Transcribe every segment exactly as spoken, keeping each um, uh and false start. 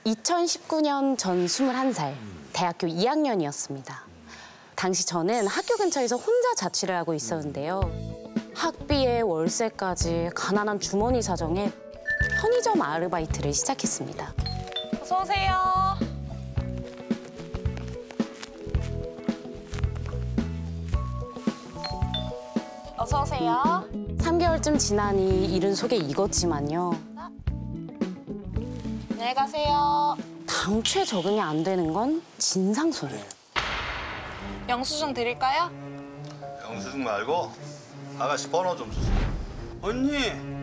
이천십구 년 전 스물한 살, 대학교 이 학년이었습니다. 당시 저는 학교 근처에서 혼자 자취를 하고 있었는데요. 학비에 월세까지 가난한 주머니 사정에 편의점 아르바이트를 시작했습니다. 어서 오세요. 어서 오세요. 삼 개월쯤 지나니 일은 속에 익었지만요. 안녕히 가세요. 당최 적응이 안 되는 건 진상손이에요. 영수증 드릴까요? 영수증 말고 아가씨 번호 좀 주세요. 언니,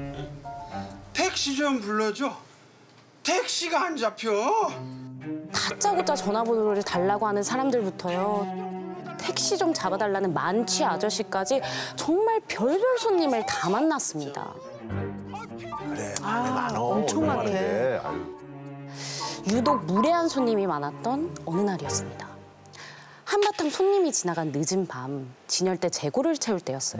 택시 좀 불러줘. 택시가 안 잡혀. 다짜고짜 전화번호를 달라고 하는 사람들부터요. 택시 좀 잡아달라는 만취 아저씨까지 정말 별별 손님을 다 만났습니다. 그래, 많네, 많어. 엄청 많은데. 유독 무례한 손님이 많았던 어느 날이었습니다. 한바탕 손님이 지나간 늦은 밤, 진열대 재고를 채울 때였어요.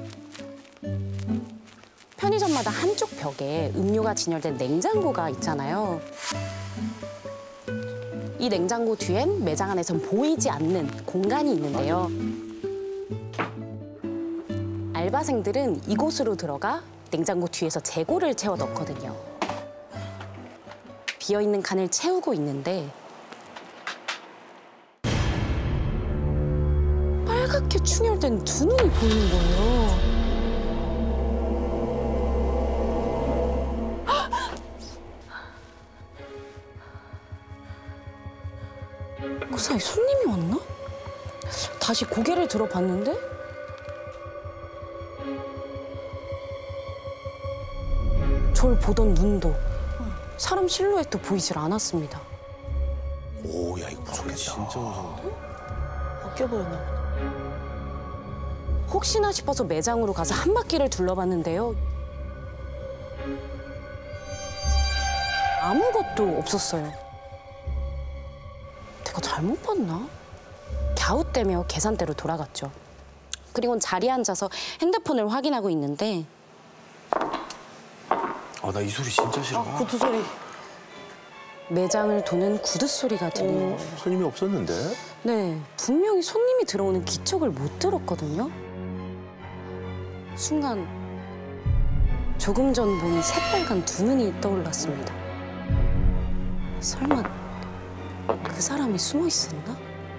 편의점마다 한쪽 벽에 음료가 진열된 냉장고가 있잖아요. 이 냉장고 뒤엔 매장 안에선 보이지 않는 공간이 있는데요. 알바생들은 이곳으로 들어가 냉장고 뒤에서 재고를 채워 넣거든요. 비어있는 칸을 채우고 있는데 빨갛게 충혈된 두 눈이 보이는 거예요. 그 사이 손님이 왔나? 다시 고개를 들어봤는데 절 보던 눈도 사람 실루엣도 보이질 않았습니다. 오, 야, 이거 무섭겠다. 진짜 무서운데? 바뀌어 보였나 보다. 혹시나 싶어서 매장으로 가서 한 바퀴를 둘러봤는데요. 아무것도 없었어요. 내가 잘못 봤나? 갸웃대며 계산대로 돌아갔죠. 그리고는 자리에 앉아서 핸드폰을 확인하고 있는데 아, 나 이 소리 진짜 싫어. 아, 구두 소리. 매장을 도는 구두 소리가 들리는 거예요. 손님이 없었는데? 네, 분명히 손님이 들어오는 기척을 못 들었거든요. 순간 조금 전 보니 새빨간 두 눈이 떠올랐습니다. 설마 그 사람이 숨어 있었나?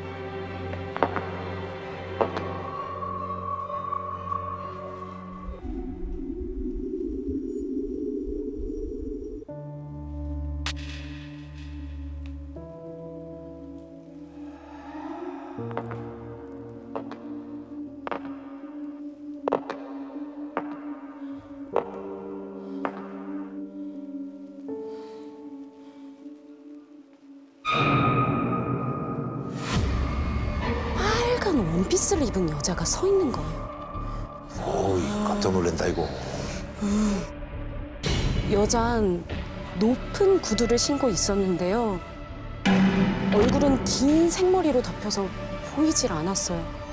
빨간 원피스를 입은 여자가 서 있는 거예요. 어이, 깜짝 놀란다, 이거. 음, 여잔 높은 구두를 신고 있었는데요. 얼굴은 긴 생머리로 덮여서 보이질 않았어요.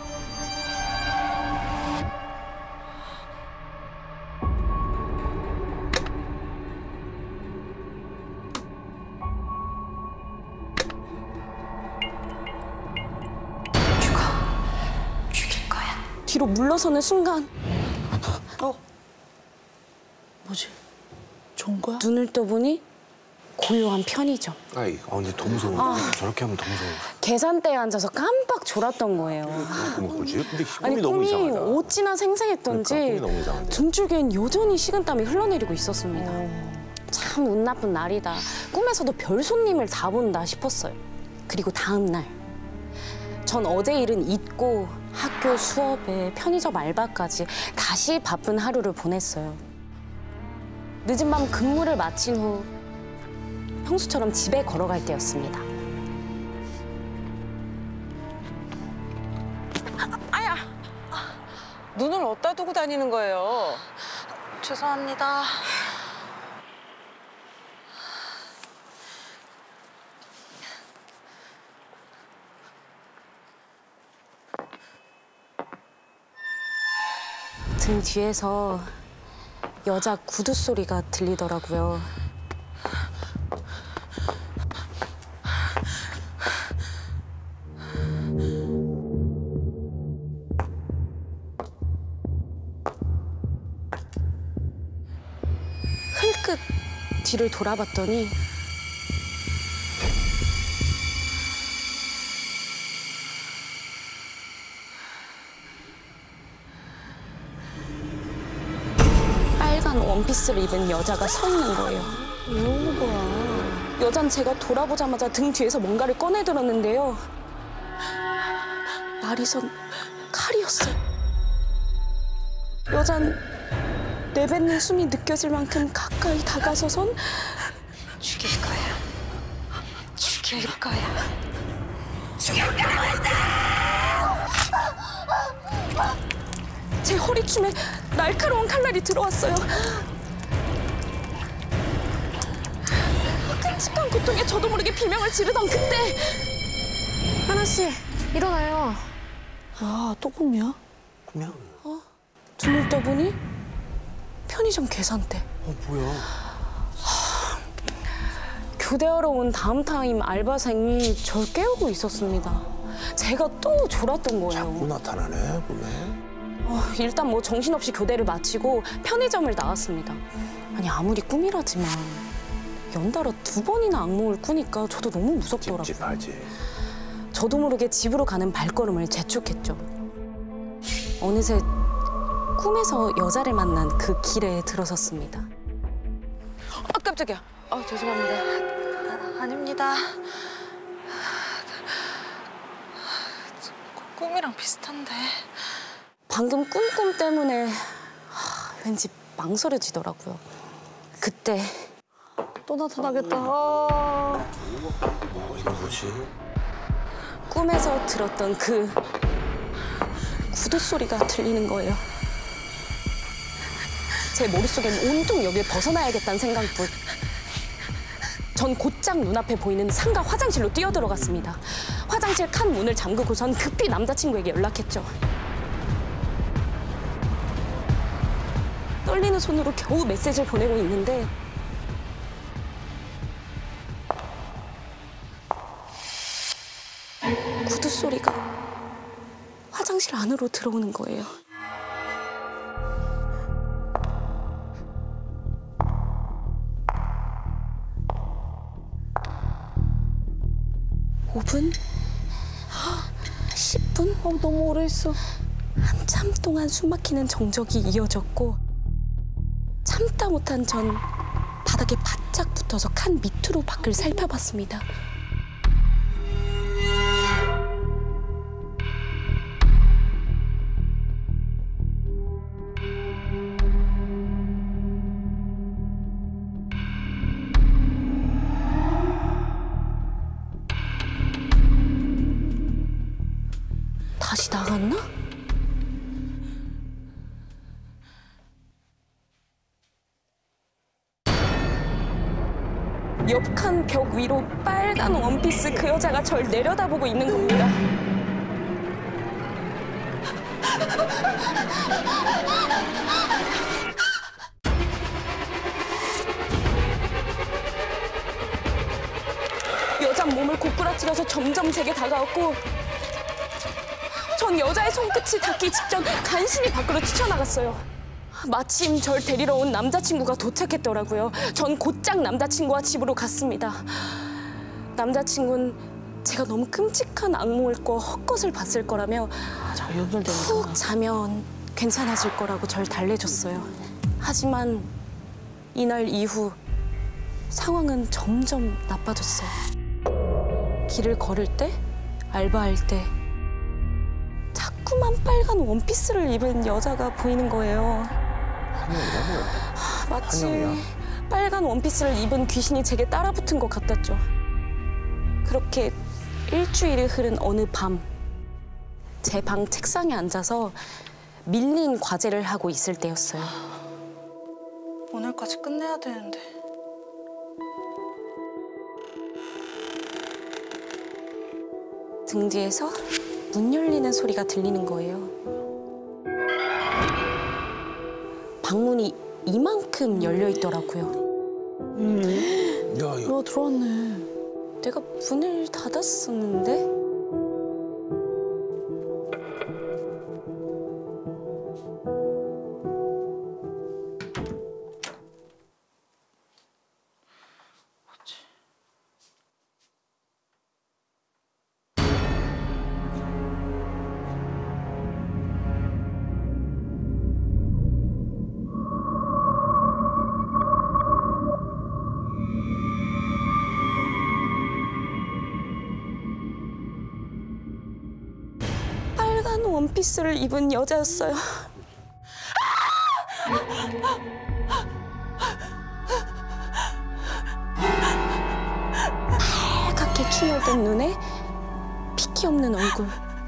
뒤로 물러서는 순간 어? 뭐지? 좋은 거야? 눈을 떠보니 고요한 편의점. 아이, 아, 근데 더 무서워. 아. 저렇게 하면 더 무서워. 계산대에 앉아서 깜빡 졸았던 거예요. 그럼 뭐지? 근데 꿈이 아니 너무 꿈이 이상하다. 어찌나 생생했던지 그러니까, 꿈이 너무 이상한데. 등줄기엔 여전히 식은땀이 흘러내리고 있었습니다. 참 운 나쁜 날이다. 꿈에서도 별 손님을 다 본다 싶었어요. 그리고 다음 날 전 어제 일은 잊고 학교 수업에 편의점 알바까지 다시 바쁜 하루를 보냈어요. 늦은 밤 근무를 마친 후 평소처럼 집에 걸어갈 때였습니다. 아야! 눈을 어디다 두고 다니는 거예요? 죄송합니다. 등 뒤에서 여자 구두 소리가 들리더라고요. 뒤를 돌아봤더니 빨간 원피스를 입은 여자가 서 있는 거예요. 왜 오는 거야? 여잔 제가 돌아보자마자 등 뒤에서 뭔가를 꺼내 들었는데요. 말이선 칼이었어요. 여잔 내뱉는 숨이 느껴질 만큼 가까이 다가서선 죽일 거야. 죽일 거야. 제 허리춤에 날카로운 칼날이 들어왔어요. 끔찍한 고통에 저도 모르게 비명을 지르던 그때 하나 씨, 일어나요. 아, 또 꿈이야? 꿈이야? 눈을 떠보니 편의점 계산대. 어 뭐야? 교대하러 온 다음 타임 알바생이 절 깨우고 있었습니다. 제가 또 졸았던 거예요. 자꾸 나타나네 꿈에. 어, 일단 뭐 정신없이 교대를 마치고 편의점을 나왔습니다. 아니 아무리 꿈이라지만 연달아 두 번이나 악몽을 꾸니까 저도 너무 무섭더라고요. 찝찝하지. 저도 모르게 집으로 가는 발걸음을 재촉했죠. 어느새 꿈에서 여자를 만난 그 길에 들어섰습니다. 아, 깜짝이야. 아, 죄송합니다. 아, 아닙니다. 꿈이랑 비슷한데. 방금 꾼 꿈 때문에 하, 왠지 망설여지더라고요. 그때 또 나타나겠다. 아. 뭐 이거 뭐지? 꿈에서 들었던 그 구두 소리가 들리는 거예요. 제 머릿속엔 온통 여길 벗어나야겠다는 생각뿐. 전 곧장 눈앞에 보이는 상가 화장실로 뛰어들어갔습니다. 화장실 칸 문을 잠그고선 급히 남자친구에게 연락했죠. 떨리는 손으로 겨우 메시지를 보내고 있는데 구두 소리가 화장실 안으로 들어오는 거예요. 오 분? 십 분? 어, 너무 오래 있어. 한참 동안 숨막히는 정적이 이어졌고 참다 못한 전 바닥에 바짝 붙어서 칸 밑으로 밖을 살펴봤습니다. 다시 나갔나? 옆칸 벽 위로 빨간 원피스 그 여자가 절 내려다보고 있는 겁니다. 여자 몸을 고꾸라치려서 점점 제게 다가왔고 전 여자의 손끝이 닿기 직전 간신히 밖으로 뛰쳐나갔어요. 마침 절 데리러 온 남자친구가 도착했더라고요. 전 곧장 남자친구와 집으로 갔습니다. 남자친구는 제가 너무 끔찍한 악몽을 꿔 헛것을 봤을 거라며 잘 연결되는 푹 자면 괜찮아질 거라고 절 달래줬어요. 하지만 이날 이후 상황은 점점 나빠졌어요. 길을 걸을 때, 알바할 때 자꾸만 빨간 원피스를 입은 여자가 보이는 거예요. 한영이야 뭐? 마치 한영이야. 빨간 원피스를 입은 귀신이 제게 따라붙은 것 같았죠. 그렇게 일주일이 흐른 어느 밤, 제 방 책상에 앉아서 밀린 과제를 하고 있을 때였어요. 오늘까지 끝내야 되는데. 등 뒤에서 문 열리는 소리가 들리는 거예요. 방문이 이만큼 열려 있더라고요. 야 이거 어, 들어왔네. 내가 문을 닫았었는데? 빨간 원피스를 입은 여자였어요. 빨갛게 충혈된 눈에 핏기 없는 얼굴.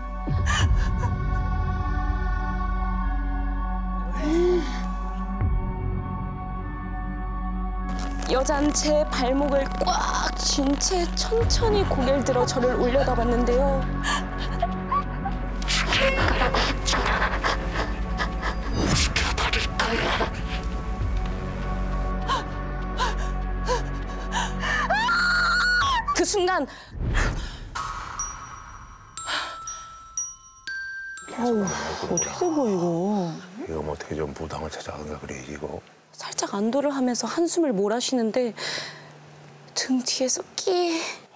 음. 여잔 제 발목을 꽉 쥔 채 천천히 고개를 들어 저를 올려다봤는데요. 그 순간 어우, 어떻게 된 거야, 이거? 이거 뭐 대전 부당을 찾아간가 그래 이거. 살짝 안도를 하면서 한숨을 몰아쉬는데 등 뒤에서 끼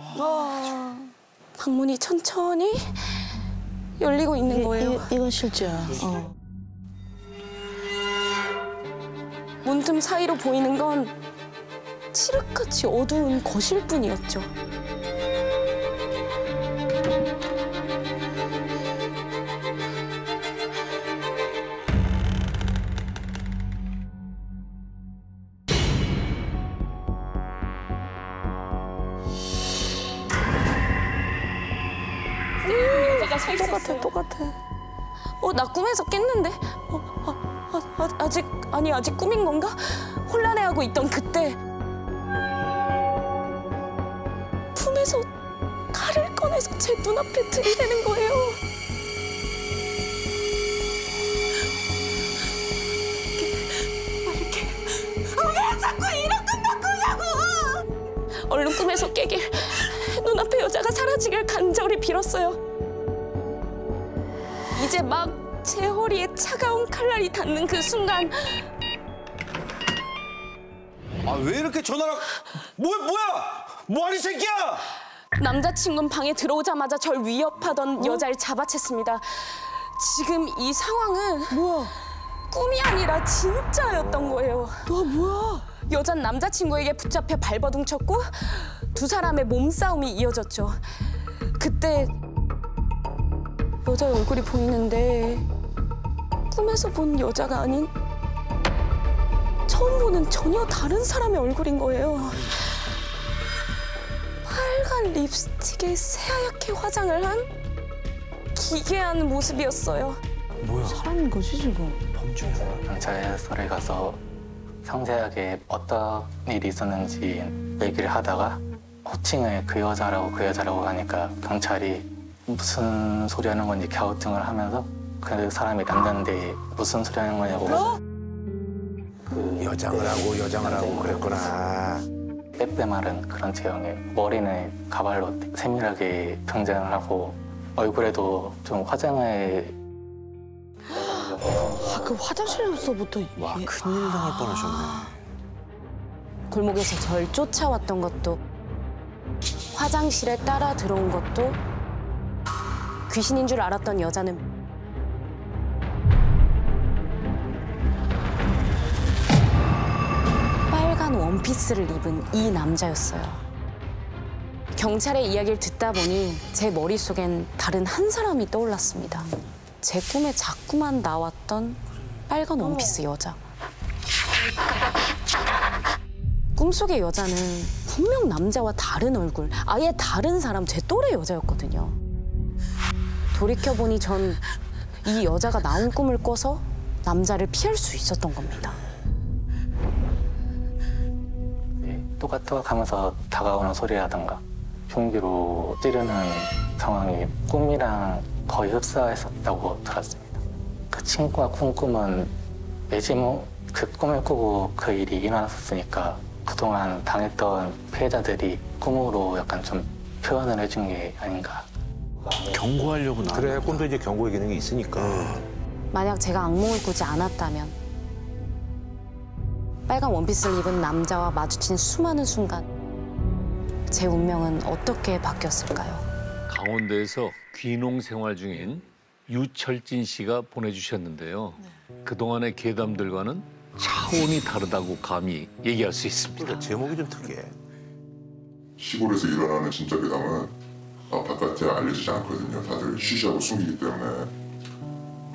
방문이 천천히 열리고 있는 거예요. 이, 이건 실제야. 어. 문틈 사이로 보이는 건 칠흑같이 어두운 거실뿐이었죠. 똑같아, 똑같아. 어, 나 꿈에서 깼는데? 어, 아, 아, 아, 아직, 아니, 아직 꿈인 건가? 혼란해하고 있던 그때 품에서 칼을 꺼내서 제 눈앞에 들이대는 거예요. 이렇게, 아, 왜 자꾸 이런 꿈 바꾸냐고! 얼른 꿈에서 깨길, 눈앞에 여자가 사라지길 간절히 빌었어요. 이제 막 제 허리에 차가운 칼날이 닿는 그 순간 아 왜 이렇게 전화를? 뭐 뭐야? 뭐하니 새끼야? 남자친구는 방에 들어오자마자 절 위협하던 어? 여자를 잡아챘습니다. 지금 이 상황은 뭐야? 꿈이 아니라 진짜였던 거예요. 너 뭐야? 여잔 남자친구에게 붙잡혀 발버둥 쳤고 두 사람의 몸싸움이 이어졌죠. 그때 여자의 얼굴이 보이는데 꿈에서 본 여자가 아닌 처음 보는 전혀 다른 사람의 얼굴인 거예요. 빨간 립스틱에 새하얗게 화장을 한 기괴한 모습이었어요. 뭐야? 사람인 거지, 지금? 범죄야. 경찰서에 가서 상세하게 어떤 일이 있었는지 얘기를 하다가 호칭을 그 여자라고 그 여자라고 하니까 경찰이 무슨 소리 하는 건지 갸우뚱을 하면서 그 사람이 남자인데 무슨 소리 하는 거냐고 어? 그 여장을 하고 여장을 하고 그랬구나. 빼빼마른 그런 체형에 머리는 가발로 세밀하게 등장을 하고 얼굴에도 좀 화장을 아, 그 화장실에서부터. 와 얘- 큰일 당할 뻔하셨네. 골목에서 절 쫓아왔던 것도 화장실에 따라 들어온 것도 귀신인 줄 알았던 여자는 빨간 원피스를 입은 이 남자였어요. 경찰의 이야기를 듣다 보니 제 머릿속엔 다른 한 사람이 떠올랐습니다. 제 꿈에 자꾸만 나왔던 빨간 원피스 여자. 꿈속의 여자는 분명 남자와 다른 얼굴, 아예 다른 사람, 제 또래 여자였거든요. 돌이켜보니 전 이 여자가 나온 꿈을 꿔서 남자를 피할 수 있었던 겁니다. 또각또각 하면서 다가오는 소리라든가 흉기로 찌르는 상황이 꿈이랑 거의 흡사했었다고 들었습니다. 그 친구가 꾼 꿈은 매지 뭐 그 꿈을 꾸고 그 일이 일어났었으니까 그동안 당했던 피해자들이 꿈으로 약간 좀 표현을 해준 게 아닌가. 경고하려고 나. 그래 꿈도 이제 경고의 기능이 있으니까. 만약 제가 악몽을 꾸지 않았다면 빨간 원피스를 입은 남자와 마주친 수많은 순간 제 운명은 어떻게 바뀌었을까요? 강원도에서 귀농 생활 중인 유철진 씨가 보내주셨는데요. 그동안의 괴담들과는 차원이 다르다고 감히 얘기할 수 있습니다. 그러니까 제목이 좀 특이해. 시골에서 일어나는 진짜 괴담은 어, 바깥에 알려지지 않거든요. 다들 쉬쉬하고 숨기기 때문에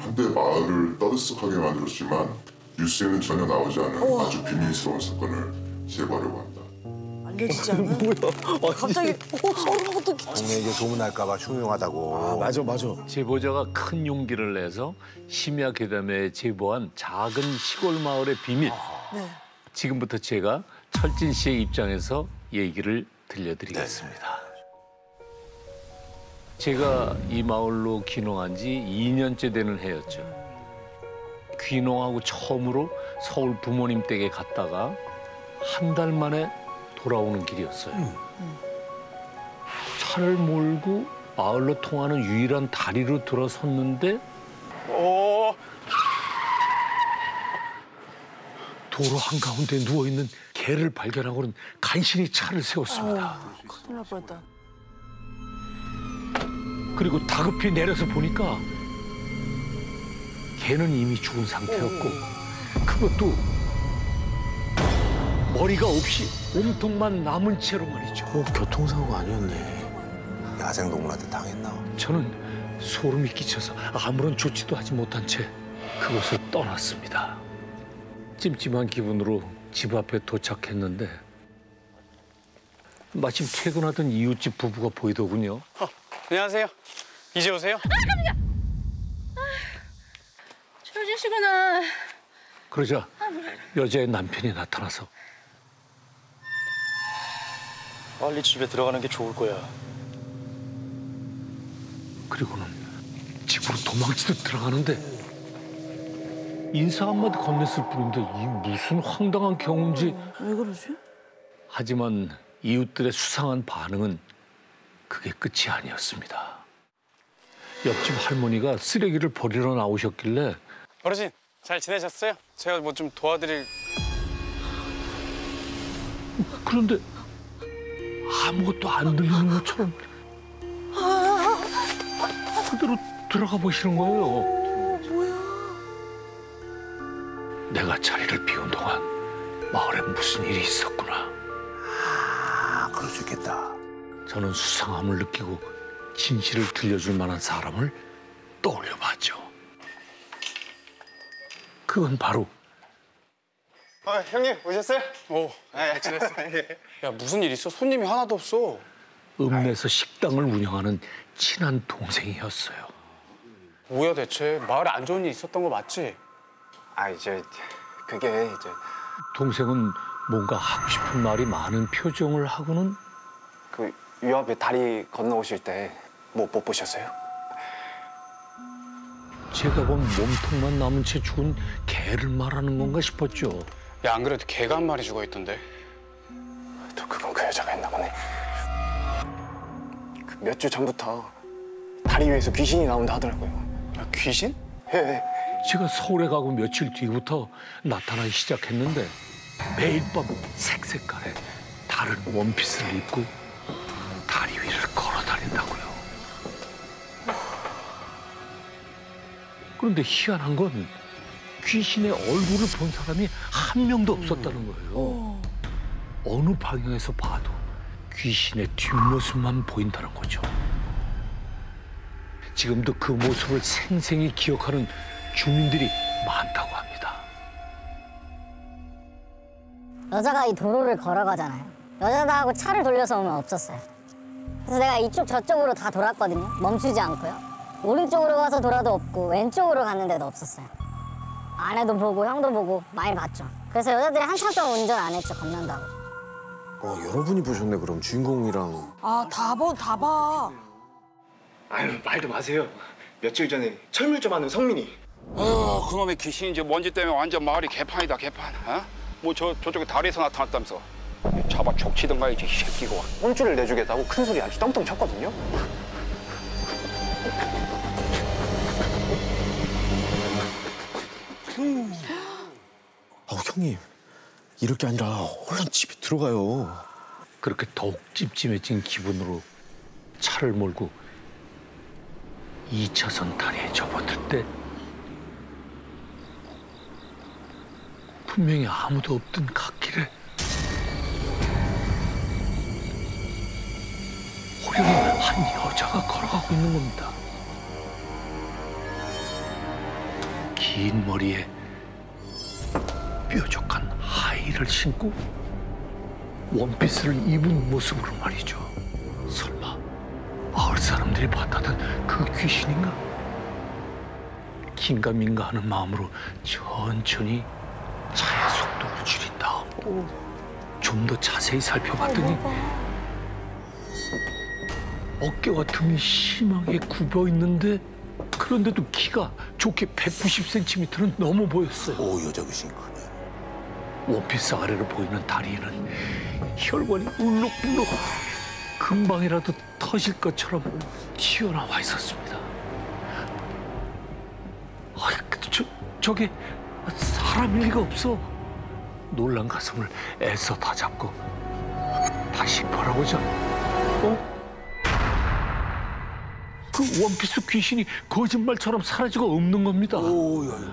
한때 마을을 떠들썩하게 만들었지만 뉴스에는 전혀 나오지 않은 우와. 아주 비밀스러운 사건을 제보하려고 한다. 알려지지 않아? 뭐야? 갑자기 어, 서른 것도 끼쳐. 동네에게 소문날까봐 흉흉하다고. 아, 맞아, 맞아. 제보자가 큰 용기를 내서 심야 괴담에 제보한 작은 시골 마을의 비밀. 네. 지금부터 제가 철진 씨의 입장에서 얘기를 들려드리겠습니다. 제가 이 마을로 귀농한 지 이 년째 되는 해였죠. 귀농하고 처음으로 서울 부모님 댁에 갔다가 한 달 만에 돌아오는 길이었어요. 음. 차를 몰고 마을로 통하는 유일한 다리로 들어섰는데 오. 도로 한가운데 누워있는 개를 발견하고는 간신히 차를 세웠습니다. 큰일 날 뻔했다. 그리고 다급히 내려서 보니까 개는 이미 죽은 상태였고 그것도 머리가 없이 몸통만 남은 채로 말이죠. 어, 교통사고가 아니었네. 야생동물한테 당했나? 저는 소름이 끼쳐서 아무런 조치도 하지 못한 채 그곳을 떠났습니다. 찜찜한 기분으로 집 앞에 도착했는데 마침 퇴근하던 이웃집 부부가 보이더군요. 어, 안녕하세요. 이제 오세요? 철지시구나. 그러자 여자의 남편이 나타나서 빨리 집에 들어가는 게 좋을 거야. 그리고는 집으로 도망치듯 들어가는데 인사 한마디 건넸을 뿐인데 이 무슨 황당한 경우인지. 왜 그러지? 하지만 이웃들의 수상한 반응은 그게 끝이 아니었습니다. 옆집 할머니가 쓰레기를 버리러 나오셨길래 어르신 잘 지내셨어요? 제가 뭐 좀 도와드릴. 그런데 아무것도 안 들리는 것처럼 그대로 들어가 보시는 거예요. 내가 자리를 비운 동안 마을에 무슨 일이 있었구나. 아, 그럴 수 있겠다. 저는 수상함을 느끼고 진실을 들려줄 만한 사람을 떠올려 봤죠. 그건 바로 아, 형님 오셨어요? 오, 잘 지냈어. 야, 무슨 일 있어? 손님이 하나도 없어. 읍내에서 식당을 운영하는 친한 동생이었어요. 뭐야 대체? 마을에 안 좋은 일 있었던 거 맞지? 아, 이제 그게 이제 동생은 뭔가 하고 싶은 말이 많은 표정을 하고는 그 요 앞에 다리 건너오실 때 못 못 보셨어요? 제가 본 몸통만 남은 채 죽은 개를 말하는 건가 싶었죠. 야, 안 그래도 개가 한 마리 죽어 있던데. 또 그건 그 여자가 했나 보네. 그 몇 주 전부터 다리 위에서 귀신이 나온다 하더라고요. 야, 귀신? 예. 제가 서울에 가고 며칠 뒤부터 나타나기 시작했는데 매일 밤 색색깔의 다른 원피스를 입고 다리 위를 걸어 다닌다고요. 그런데 희한한 건 귀신의 얼굴을 본 사람이 한 명도 없었다는 거예요. 어느 방향에서 봐도 귀신의 뒷모습만 보인다는 거죠. 지금도 그 모습을 생생히 기억하는 주민들이 많다고 합니다. 여자가 이 도로를 걸어가잖아요. 여자하고 차를 돌려서 오면 없었어요. 그래서 내가 이쪽 저쪽으로 다 돌았거든요. 멈추지 않고요. 오른쪽으로 가서 돌아도 없고 왼쪽으로 갔는데도 없었어요. 아내도 보고 형도 보고 많이 봤죠. 그래서 여자들이 한참 동안 운전 안 했죠. 겁난다고. 어, 여러분이 보셨네, 그럼 주인공이랑. 아, 다 봐, 다 봐. 아유, 말도 마세요. 며칠 전에 철물 좀 하는 성민이. 어, 그놈의 귀신이 이제 먼지 때문에 완전 마을이 개판이다, 개판. 어? 뭐 저 저쪽에 다리에서 나타났다면서. 잡아 족치던가 이제 이 새끼가. 혼쭐을 내주겠다고 큰 소리 아주 떵떵 쳤거든요. 아, 형님. 이럴 게 아니라 얼른 집에 들어가요. 그렇게 더욱 찜찜해진 기분으로 차를 몰고 이 차선 다리에 접어들 때 분명히 아무도 없던 갓길에 호련히 한 여자가 걸어가고 있는 겁니다. 긴 머리에 뾰족한 하이힐을 신고 원피스를 입은 모습으로 말이죠. 설마 마을 사람들이 봤다던 그 귀신인가? 긴가민가 하는 마음으로 천천히 차의 속도를 줄인 다음 좀 더 자세히 살펴봤더니 어깨와 등이 심하게 굽어 있는데 그런데도 키가 좋게 백구십 센티미터는 넘어 보였어요. 오, 여자 귀신 크네. 원피스 아래로 보이는 다리에는 혈관이 울룩불룩 금방이라도 터질 것처럼 튀어나와 있었습니다. 아, 저, 저게 사람일 리가 없어. 놀란 가슴을 애써 다잡고 다시 바라보자. 어? 그 원피스 귀신이 거짓말처럼 사라지고 없는 겁니다. 오, 야, 야.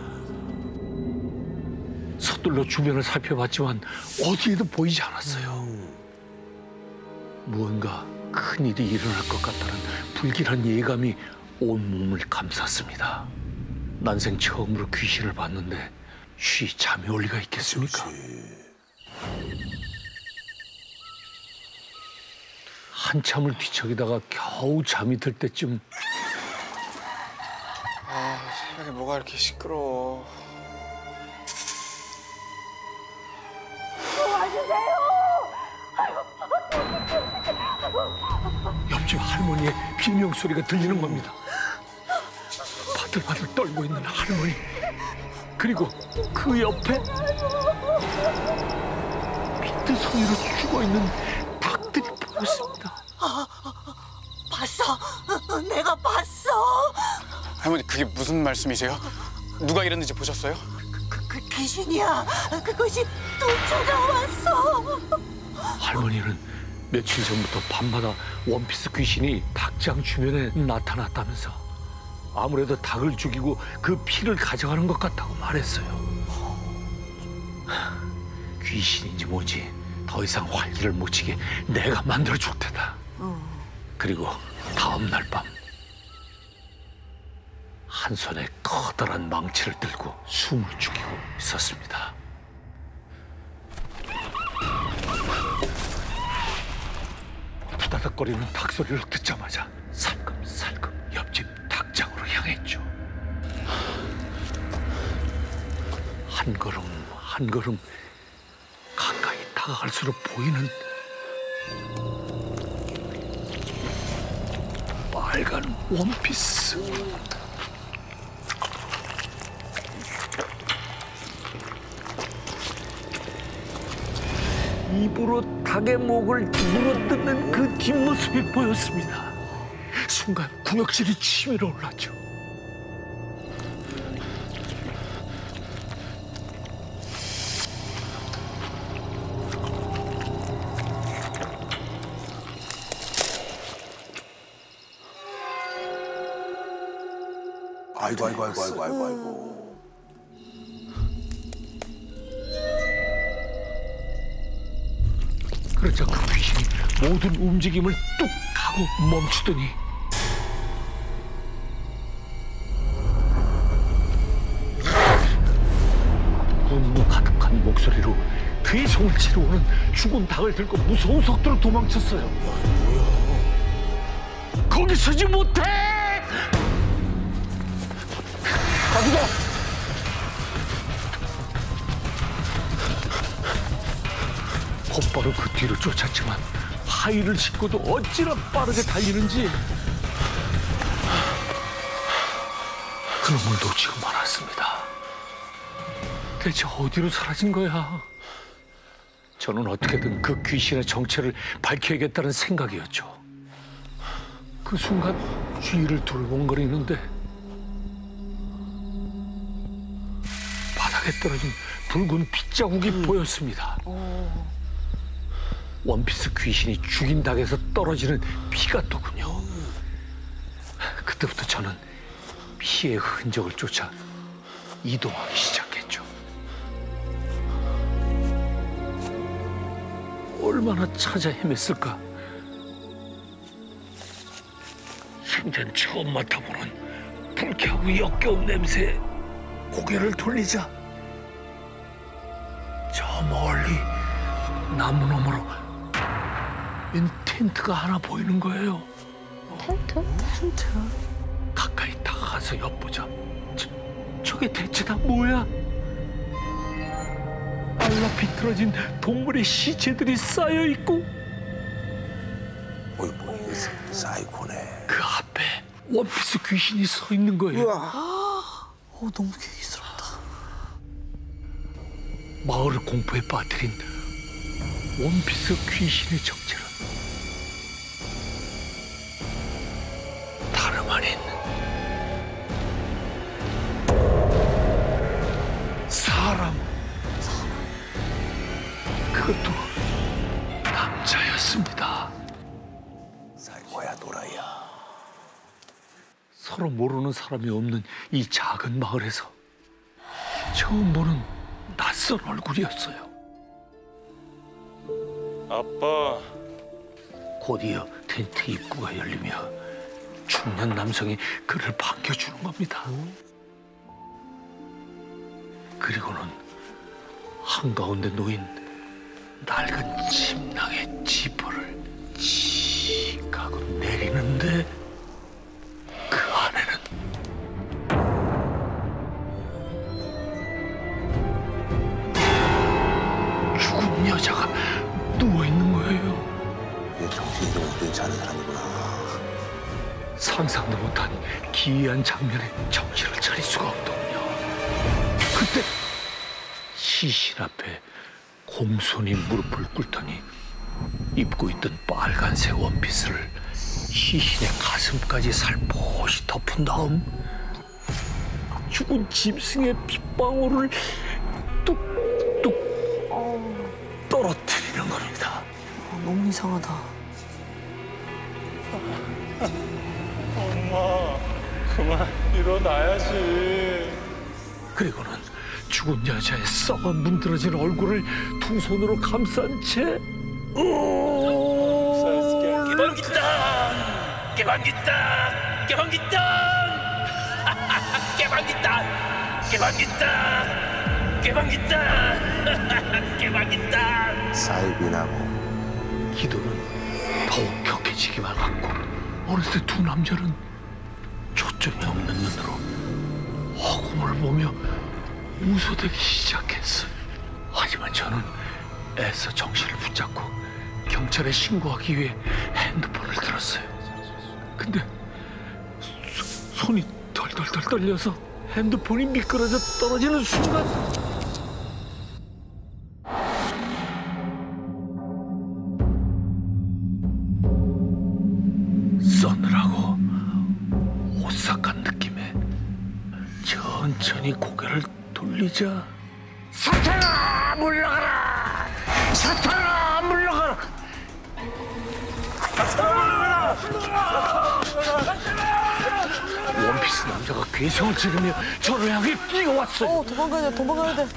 서둘러 주변을 살펴봤지만 어디에도 보이지 않았어요. 음. 무언가 큰일이 일어날 것 같다는 불길한 예감이 온몸을 감쌌습니다. 난생 처음으로 귀신을 봤는데 쉬 잠이 올 리가 있겠습니까? 그렇지. 한참을 뒤척이다가 겨우 잠이 들 때쯤 아, 세상에 뭐가 이렇게 시끄러워. 옆집 할머니의 비명 소리가 들리는 겁니다. 바들바들 떨고 있는 할머니, 그리고 그 옆에 비트성이로 죽어 있는 닭들이 보였습니다. 아, 봤어. 내가 봤어. 할머니, 그게 무슨 말씀이세요? 누가 이랬는지 보셨어요? 그, 그 귀신이야. 그것이 또 찾아왔어. 할머니는 며칠 전부터 밤마다 원피스 귀신이 닭장 주변에 나타났다면서 아무래도 닭을 죽이고 그 피를 가져가는 것 같다고 말했어요. 귀신인지 뭐지 더 이상 활기를 못 치게 내가 만들어줄 테다. 그리고 다음 날 밤 한 손에 커다란 망치를 들고 숨을 죽이고 있었습니다. 부다닥거리는 닭 소리를 듣자마자 살금살금 옆집 닭장으로 향했죠. 한 걸음 한 걸음 가까이 다가갈수록 보이는 빨간 원피스. 입으로 닭의 목을 물어뜯는 그 뒷모습이 보였습니다. 순간 구역질이 치밀어 올랐죠. 아이고, 아이고, 아이고, 아이고, 아이고, 아이고. 그러자 그 귀신이 모든 움직임을 뚝 하고 멈추더니 분노 가득한 목소리로 괴성을 지르고는 죽은 닭을 들고 무서운 속도로 도망쳤어요. 거기 서지 못해! 가기다! 곧바로 그 뒤를 쫓았지만 하이를 신고도 어찌나 빠르게 달리는지 그놈을 놓치고 말았습니다. 대체 어디로 사라진 거야? 저는 어떻게든 그 귀신의 정체를 밝혀야겠다는 생각이었죠. 그 순간 주위를 두리번거리는데 바닥에 떨어진 붉은 핏자국이 음. 보였습니다. 오. 원피스 귀신이 죽인 닭에서 떨어지는 피가더군요. 그때부터 저는 피의 흔적을 쫓아 이동하기 시작했죠. 얼마나 찾아 헤맸을까. 생전 처음 맡아보는 불쾌하고 역겨운 냄새. 고개를 돌리자 저 멀리 나무 너머로 웬 텐트가 하나 보이는 거예요. 텐트? 텐트? 가까이 다가가서 엿보자. 저, 저게 대체 다 뭐야? 빨라 비틀어진 동물의 시체들이 쌓여 있고, 어이 뭐 이게 사이코네. 그 앞에 원피스 귀신이 서 있는 거예요. 어, 너무 괴기스럽다. 마을을 공포에 빠뜨린 원피스 귀신의 정체는 다름 아닌 사람. 그것도 남자였습니다. 사이코야 도라이야. 서로 모르는 사람이 없는 이 작은 마을에서 처음 보는 낯선 얼굴이었어요. 아빠. 곧이어 텐트 입구가 열리며 중년 남성이 그를 반겨주는 겁니다. 그리고는 한가운데 놓인 낡은 침낭의 지퍼를 칙 하고 내리는데 그 안에는 죽은 여자가 누워있는 거예요. 얘 정신이 좀 괜찮은 사람이구나. 상상도 못한 기이한 장면에 정신을 차릴 수가 없더군요. 그때 시신 앞에 공손히 무릎을 꿇더니 입고 있던 빨간색 원피스를 시신의 가슴까지 살포시 덮은 다음 죽은 짐승의 핏방울을 뚝뚝 떨어뜨리는 겁니다. 어, 너무 이상하다. 엄마, 그만 일어나야지. 그리고는 죽은 여자의 썩어 문드러진 얼굴을 두 손으로 감싼 채 깨방기땅! 깨방기땅! 깨방기땅! 깨방기땅! 깨방기땅! 깨방기땅! 깨방기땅! 사이비나고. 기도는 더욱 격해지기만 하고 어느새 두 남자는 초점이 없는 눈으로 허공을 보며 웃어대기 시작했어요. 하지만 저는 애써 정신을 붙잡고 경찰에 신고하기 위해 핸드폰을 들었어요. 근데 소, 손이 덜덜덜 떨려서 핸드폰이 미끄러져 떨어지는 순간 서늘하고 오싹한 느낌에 천천히 고개를 돌리자 사탄아 물러가라! 사탄아 물러가라! 원피스 남자가 괴성을 지르며 저를 향해 뛰어왔어요. 어, 도망가야 돼, 도망가야 돼.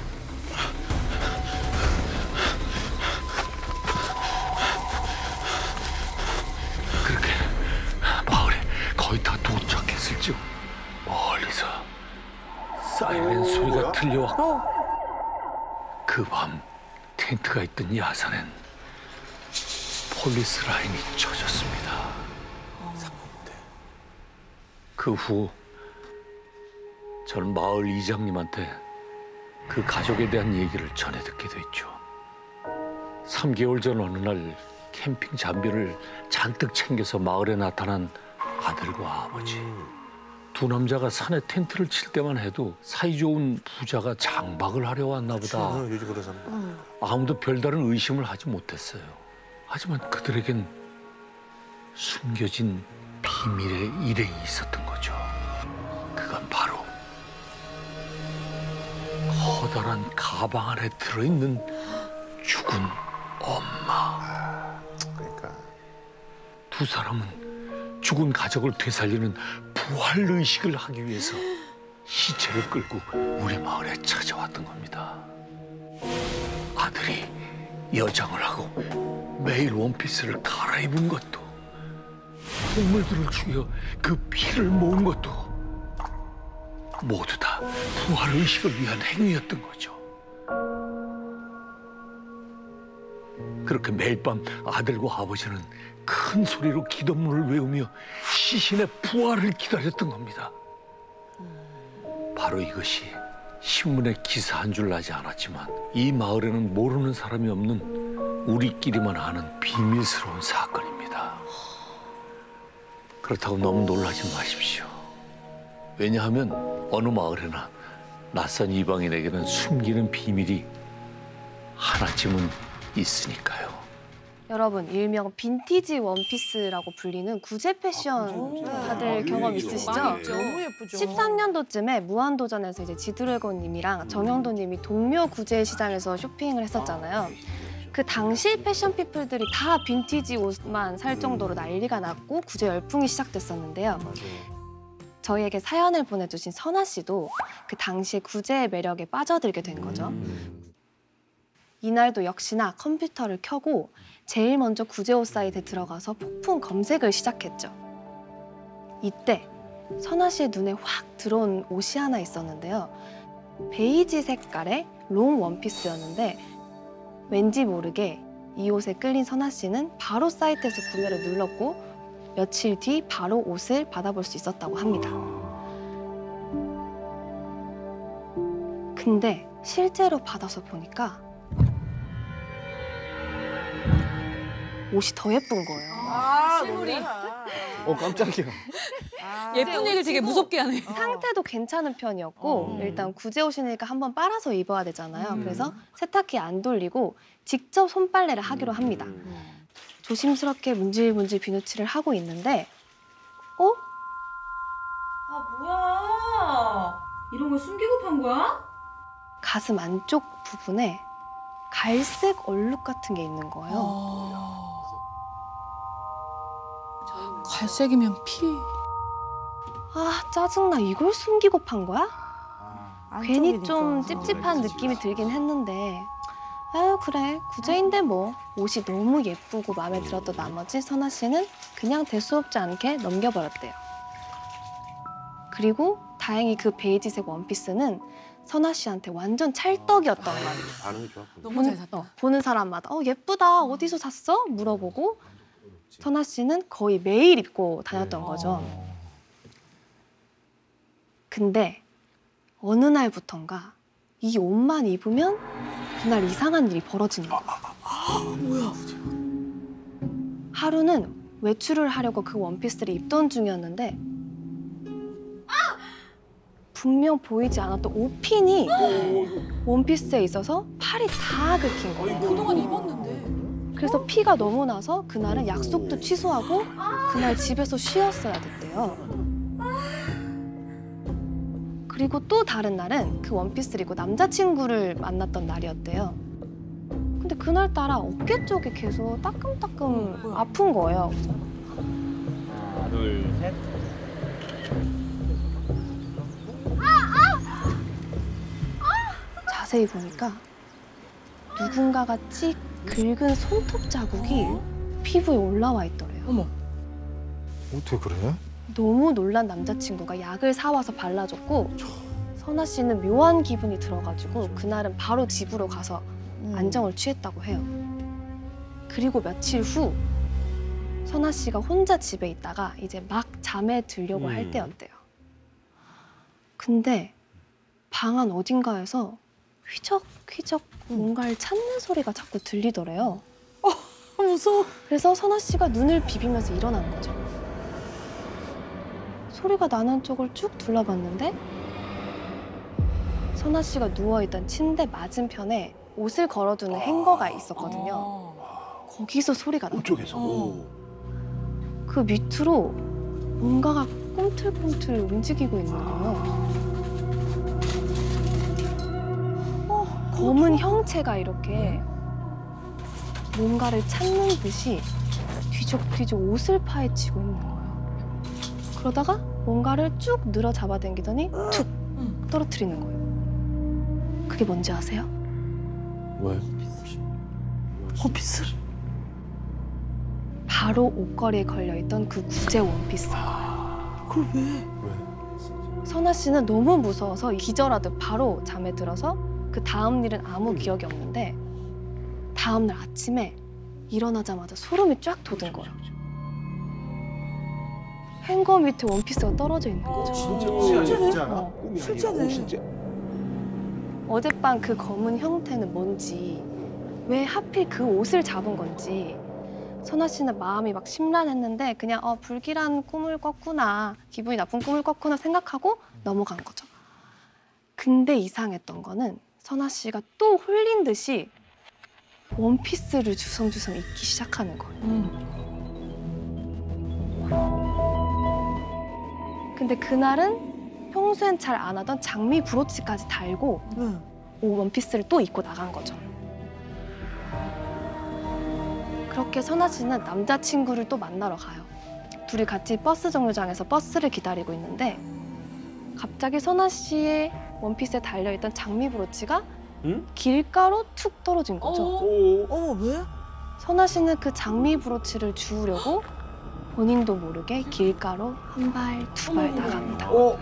그렇게 마을에 거의 다 도착했을 즉 멀리서 사이렌 소리가 들려왔고 그 밤 텐트가 있던 야산엔 폴리스 라인이 쳐졌습니다. 그 후 전 마을 이장님한테 그 가족에 대한 얘기를 전해 듣게 됐죠. 삼 개월 전 어느 날 캠핑 장비를 잔뜩 챙겨서 마을에 나타난 아들과 아버지. 두 남자가 산에 텐트를 칠 때만 해도 사이좋은 부자가 장박을 하려 왔나 보다. 요즘 그런 사람. 아무도 별다른 의심을 하지 못했어요. 하지만 그들에겐 숨겨진 비밀의 일행이 있었던 거죠. 그건 바로 커다란 가방 안에 들어있는 죽은 엄마. 그러니까 두 사람은 죽은 가족을 되살리는 부활 의식을 하기 위해서 시체를 끌고 우리 마을에 찾아왔던 겁니다. 아들이 여장을 하고 매일 원피스를 갈아입은 것도, 동물들을 죽여 그 피를 모은 것도 모두 다 부활 의식을 위한 행위였던 거죠. 그렇게 매일 밤 아들과 아버지는 큰 소리로 기도문을 외우며 시신의 부활을 기다렸던 겁니다. 바로 이것이 신문에 기사한 줄 나지 않았지만 이 마을에는 모르는 사람이 없는 우리끼리만 아는 비밀스러운 사건입니다. 그렇다고 너무 놀라지 마십시오. 왜냐하면 어느 마을에나 낯선 이방인에게는 숨기는 비밀이 하나쯤은 있으니까요. 여러분, 일명 빈티지 원피스라고 불리는 구제 패션 다들 경험 있으시죠? 너무 예쁘죠. 십삼 년도쯤에 무한도전에서 이제 지드래곤님이랑 정영도님이 동묘 구제 시장에서 쇼핑을 했었잖아요. 그 당시 패션 피플들이 다 빈티지 옷만 살 정도로 난리가 났고 구제 열풍이 시작됐었는데요. 저희에게 사연을 보내주신 선아 씨도 그 당시에 구제의 매력에 빠져들게 된 거죠. 이날도 역시나 컴퓨터를 켜고 제일 먼저 구제옷 사이트에 들어가서 폭풍 검색을 시작했죠. 이때 선아 씨의 눈에 확 들어온 옷이 하나 있었는데요. 베이지 색깔의 롱 원피스였는데 왠지 모르게 이 옷에 끌린 선아 씨는 바로 사이트에서 구매를 눌렀고 며칠 뒤 바로 옷을 받아볼 수 있었다고 합니다. 근데 실제로 받아서 보니까 옷이 더 예쁜 거예요. 아, 실물이. 어, 깜짝이야. 아, 예쁜 얘기를 되게 무섭게 하네요. 상태도 괜찮은 편이었고 어. 일단 구제 옷이니까 한번 빨아서 입어야 되잖아요. 그래서 세탁기 안 돌리고 직접 손빨래를 하기로 합니다. 조심스럽게 문질문질 비누칠을 하고 있는데 어? 아 뭐야? 이런 걸 숨기고 판 거야? 가슴 안쪽 부분에 갈색 얼룩 같은 게 있는 거예요. 갈색이면 피. 아 짜증나. 이걸 숨기고 판 거야? 괜히 안쪽이니까. 좀 찝찝한 느낌이 들긴 했는데 아유 그래 구제인데 뭐. 옷이 너무 예쁘고 마음에 들었던 나머지 선아 씨는 그냥 대수롭지 않게 넘겨버렸대요. 그리고 다행히 그 베이지색 원피스는 선아 씨한테 완전 찰떡이었던 말이에요. 반응이 좋아. 너무 잘 샀다. 어, 보는 사람마다 어 예쁘다 어디서 샀어? 물어보고 선아 씨는 거의 매일 입고 다녔던 거죠. 근데 어느 날부턴가 이 옷만 입으면 그날 이상한 일이 벌어지는 거예요. 아, 뭐야? 하루는 외출을 하려고 그 원피스를 입던 중이었는데 분명 보이지 않았던 옷핀이 원피스에 있어서 팔이 다 긁힌 거예요. 그동안 입었는데. 그래서 피가 너무 나서 그날은 약속도 취소하고 그날 집에서 쉬었어야 됐대요. 그리고 또 다른 날은 그 원피스를 입고 남자친구를 만났던 날이었대요. 근데 그날따라 어깨 쪽이 계속 따끔따끔 아픈 거예요. 하나, 둘, 셋. 자세히 보니까 누군가가 찍 긁은 손톱 자국이 피부에 올라와 있더래요. 어머. 어떻게 그래? 너무 놀란 남자친구가 약을 사와서 발라줬고 선아 씨는 묘한 기분이 들어가지고 그날은 바로 집으로 가서 안정을 취했다고 해요. 그리고 며칠 후 선아 씨가 혼자 집에 있다가 이제 막 잠에 들려고 할 때였대요. 근데 방 안 어딘가에서 휘적휘적 뭔가를 찾는 소리가 자꾸 들리더래요. 어, 무서워. 그래서 선아 씨가 눈을 비비면서 일어난 거죠. 소리가 나는 쪽을 쭉 둘러봤는데 선아 씨가 누워있던 침대 맞은편에 옷을 걸어두는 행거가 있었거든요. 거기서 소리가 나요. 쪽에서. 그 밑으로 뭔가가 꿈틀꿈틀 움직이고 있는 거예요. 검은 형체가 이렇게 뭔가를 찾는 듯이 뒤적뒤적 옷을 파헤치고 있는 거예요. 그러다가 뭔가를 쭉 늘어 잡아당기더니 툭 떨어뜨리는 거예요. 그게 뭔지 아세요? 왜? 원피스? 바로 옷걸이에 걸려있던 그 구제 원피스. 그걸 왜? 선아 씨는 너무 무서워서 기절하듯 바로 잠에 들어서 그 다음 일은 아무 기억이 없는데 다음 날 아침에 일어나자마자 소름이 쫙 돋은 거예요. 행거 밑에 원피스가 떨어져 있는 거죠. 진짜네. 어. 실제네. 진짜. 어젯밤 그 검은 형태는 뭔지, 왜 하필 그 옷을 잡은 건지 선아 씨는 마음이 막 심란했는데 그냥 어, 불길한 꿈을 꿨구나, 기분이 나쁜 꿈을 꿨구나 생각하고 넘어간 거죠. 근데 이상했던 거는 선아 씨가 또 홀린 듯이 원피스를 주섬주섬 입기 시작하는 거예요. 음. 근데 그날은 평소엔 잘 안 하던 장미 브로치까지 달고 음. 원피스를 또 입고 나간 거죠. 그렇게 선아 씨는 남자친구를 또 만나러 가요. 둘이 같이 버스 정류장에서 버스를 기다리고 있는데 갑자기 선아 씨의 원피스에 달려있던 장미 브로치가 응? 길가로 툭 떨어진 거죠. 어머, 왜? 선아 씨는 그 장미 브로치를 주우려고 본인도 모르게 길가로 한 발, 두 발 나갑니다. 어.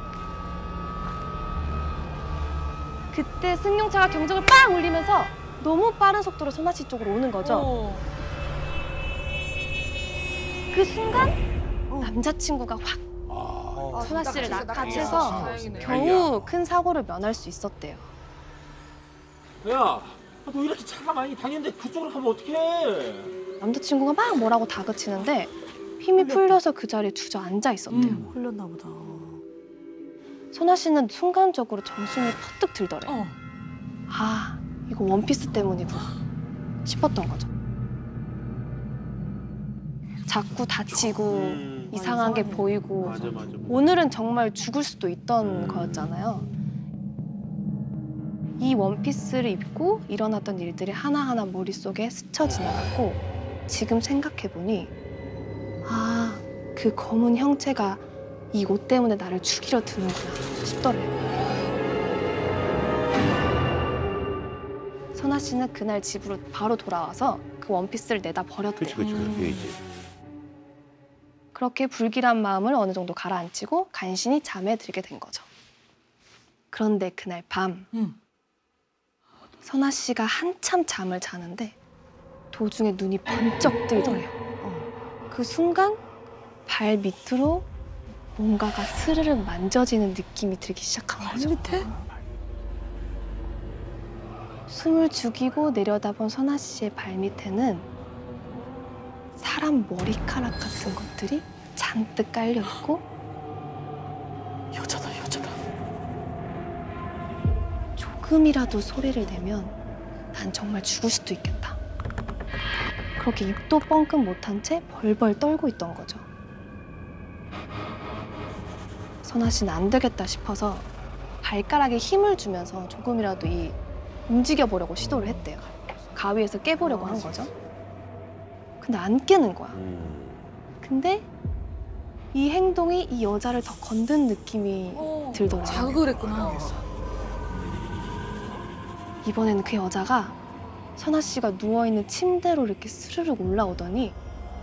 그때 승용차가 경적을 빵 울리면서 너무 빠른 속도로 선아 씨 쪽으로 오는 거죠. 어. 그 순간 남자친구가 확 아, 선아 씨를 낚아채서 아, 겨우 큰 사고를 면할 수 있었대요. 야, 너 이렇게 차가 많이 다니는데 그쪽으로 가면 어떡해? 남자친구가 막 뭐라고 다그치는데 힘이 풀려서 그 자리에 주저앉아 있었대요. 음, 흘렸나 보다. 선아 씨는 순간적으로 정신이 퍼뜩 들더래요. 어. 아, 이거 원피스 때문이구나 싶었던 거죠. 자꾸 다치고 음, 이상한 게 보이고 맞아, 맞아, 맞아. 오늘은 정말 죽을 수도 있던 음. 거였잖아요. 이 원피스를 입고 일어났던 일들이 하나하나 머릿속에 스쳐 지나갔고 지금 생각해보니 아, 그 검은 형체가 이 옷 때문에 나를 죽이려 드는구나 싶더래요. 선아 씨는 그날 집으로 바로 돌아와서 그 원피스를 내다 버렸대요. 그치, 그치, 그치. 그렇게 불길한 마음을 어느 정도 가라앉히고 간신히 잠에 들게 된 거죠. 그런데 그날 밤 음. 선아 씨가 한참 잠을 자는데 도중에 눈이 번쩍 뜨더래요. 어. 그 순간 발 밑으로 뭔가가 스르륵 만져지는 느낌이 들기 시작한 거죠. 밑에? 숨을 죽이고 내려다본 선아 씨의 발 밑에는 사람 머리카락 같은 것들이 잔뜩 깔려 있고 여자다, 여자다. 조금이라도 소리를 내면 난 정말 죽을 수도 있겠다. 그렇게 입도 뻥끗 못한 채 벌벌 떨고 있던 거죠. 선아 씨는 안 되겠다 싶어서 발가락에 힘을 주면서 조금이라도 이 움직여보려고 시도를 했대요. 가위에서 깨보려고 한 거죠. 근데 안 깨는 거야. 근데 이 행동이 이 여자를 더 건든 느낌이 오, 들더라고요. 자극을 했구나. 이번에는 그 여자가 선아 씨가 누워있는 침대로 이렇게 스르륵 올라오더니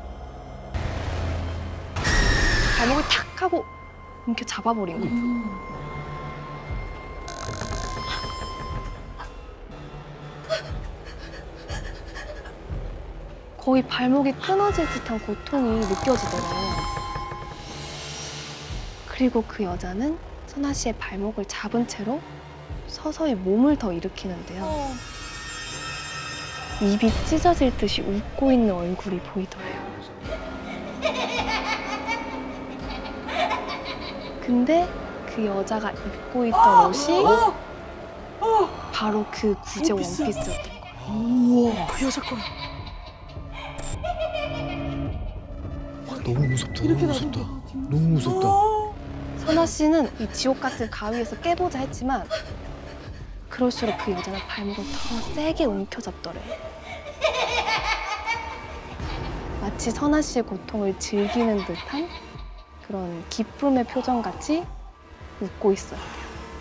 발목을 탁 하고 이렇게 잡아버린 거예요. 음. 거의 발목이 끊어질 듯한 고통이 느껴지더래요. 그리고 그 여자는 선아 씨의 발목을 잡은 채로 서서히 몸을 더 일으키는데요. 어. 입이 찢어질 듯이 웃고 있는 얼굴이 보이더래요. 근데 그 여자가 입고 있던 옷이 어? 어? 바로 그 구제 원피스? 원피스였던 거예요. 우와, 그 여자 거야. 너무 무섭다. 이렇게 너무 무섭다. 너무 무섭다. 선아 씨는 이 지옥 같은 가위에서 깨보자 했지만 그럴수록 그 여자는 발목을 더 세게 움켜잡더래. 마치 선아 씨의 고통을 즐기는 듯한 그런 기쁨의 표정같이 웃고 있어야 돼요.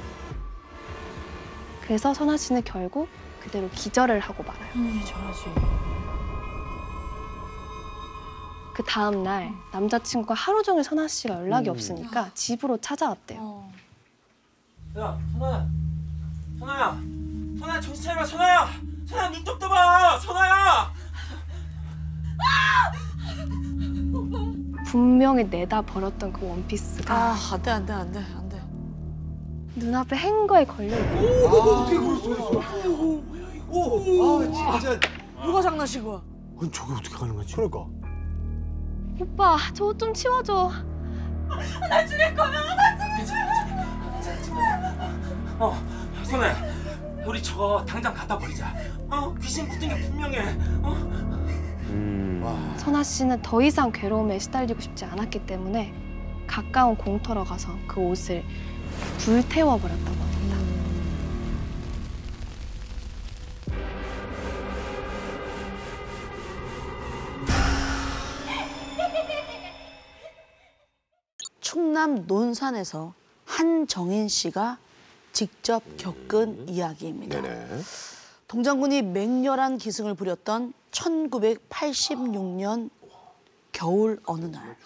그래서 선아 씨는 결국 그대로 기절을 하고 말아요. 음, 잘하지. 그 다음 날 남자친구가 하루 종일 선아 씨가 연락이 음. 없으니까 집으로 찾아왔대요. 야, 선아야. 선아야. 선아야, 정신 차려봐, 선아야. 선아야, 눈 좀 떠봐, 선아야. 분명히 내다 버렸던 그 원피스가 아, 안 돼, 안 돼, 안 돼, 안 돼. 눈앞에 행거에 걸려있고 아, 어떻게 그럴 수가 있어? 오, 아, 진짜. 누가 장난친 거야? 아니 저게 어떻게 가는 거지? 그러니까. 오빠 저 옷 좀 치워줘. 나 죽일 거야. 나 죽일 거야. 어, 선아야. 우리 저거 당장 갖다 버리자. 어, 귀신 붙은 게 분명해. 어? 음. 선아 씨는 더 이상 괴로움에 시달리고 싶지 않았기 때문에 가까운 공터로 가서 그 옷을 불태워버렸다고 합니다. 충남 논산에서 한정인 씨가 직접 겪은 이야기입니다. 네네. 동장군이 맹렬한 기승을 부렸던 천구백팔십육 년 겨울 어느 날.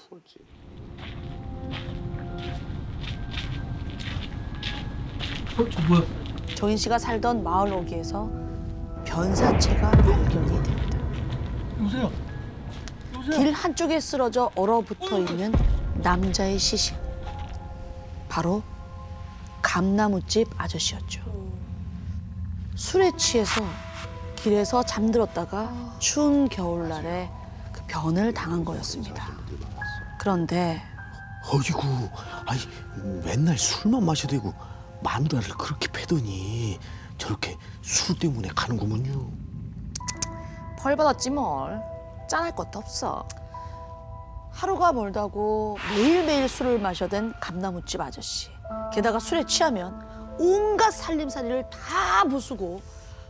어, 저 뭐야? 정인 씨가 살던 마을 어귀에서 변사체가 발견이 됩니다. 여보세요? 길 한쪽에 쓰러져 얼어붙어 있는 남자의 시신. 바로 감나무집 아저씨였죠. 술에 취해서 길에서 잠들었다가 추운 겨울날에 그 변을 당한 거였습니다. 그런데 어이구, 아니 맨날 술만 마셔대고 마누라를 그렇게 패더니 저렇게 술 때문에 가는구먼요. 벌 받았지 뭘. 짠할 것도 없어. 하루가 멀다고 매일매일 술을 마셔댄 감나무집 아저씨. 게다가 술에 취하면 온갖 살림살이를 다 부수고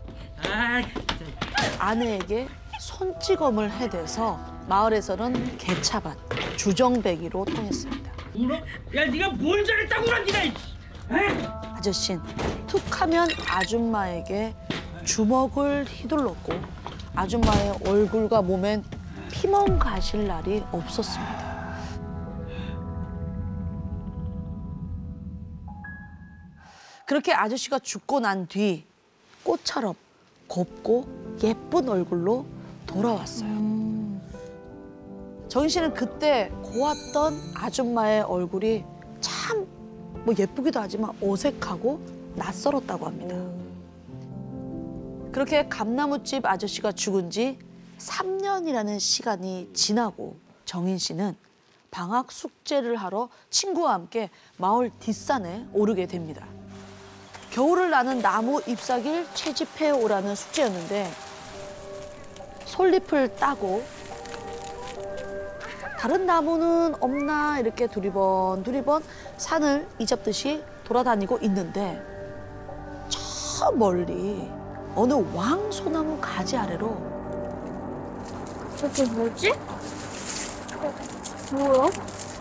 아내에게 손찌검을 해대서 마을에서는 개차반, 주정배기로 통했습니다. 야, 네가 뭘 잘했다고 그러니? 아저씨는 툭하면 아줌마에게 주먹을 휘둘렀고 아줌마의 얼굴과 몸엔 피멍 가실 날이 없었습니다. 그렇게 아저씨가 죽고 난 뒤 꽃처럼 곱고 예쁜 얼굴로 돌아왔어요. 정인 씨는 그때 고왔던 아줌마의 얼굴이 참 뭐 예쁘기도 하지만 어색하고 낯설었다고 합니다. 그렇게 감나무집 아저씨가 죽은 지 삼 년이라는 시간이 지나고 정인 씨는 방학 숙제를 하러 친구와 함께 마을 뒷산에 오르게 됩니다. 겨울을 나는 나무 잎사귀를 채집해 오라는 숙제였는데 솔잎을 따고 다른 나무는 없나 이렇게 두리번 두리번 산을 이잡듯이 돌아다니고 있는데 저 멀리 어느 왕소나무 가지 아래로 저게 뭐지? 뭐야?